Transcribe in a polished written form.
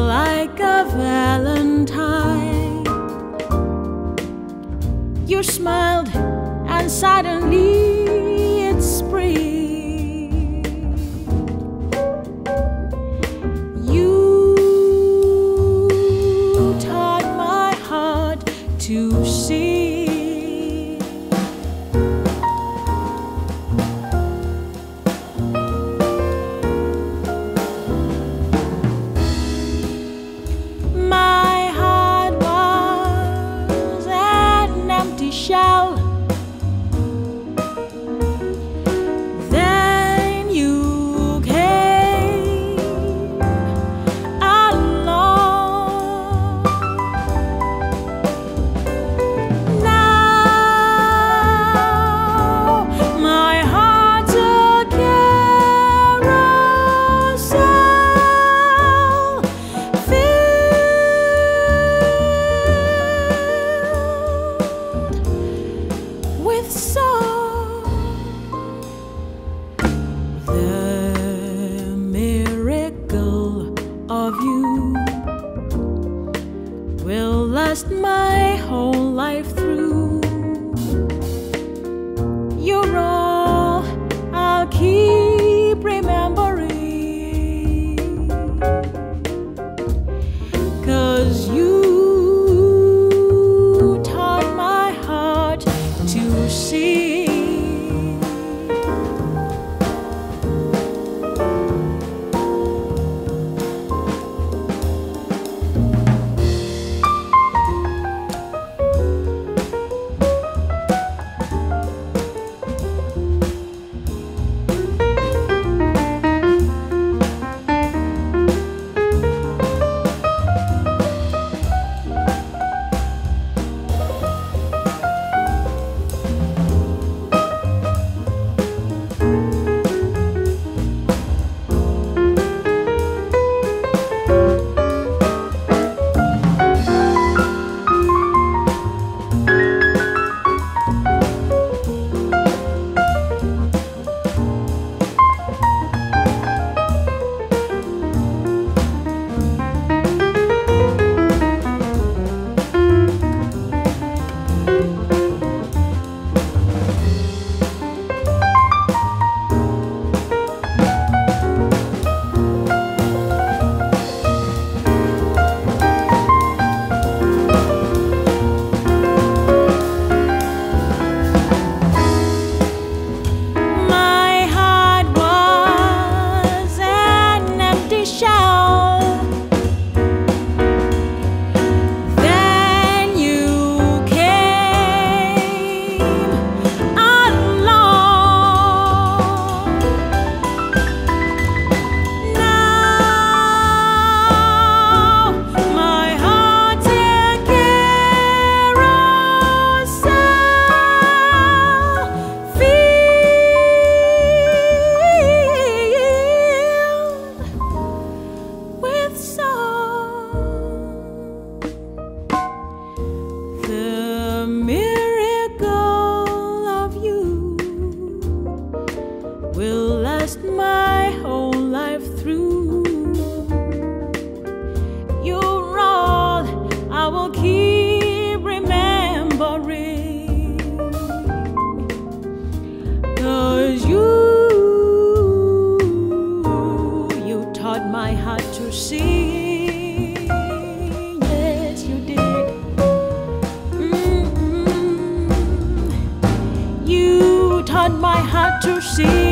like a valentine. You smiled and suddenly it's spring. You taught my heart to sing. My heart was an empty shell. Then you came along. Now my heart's a carousel filled with song. The miracle of you will last my whole life through. You're all I'll keep remembering, 'cause you taught my heart to sing. The miracle of you will last my whole life through. You're all I will keep remembering, 'cause you taught my heart to sing. Yes, you did. You taught my heart to sing.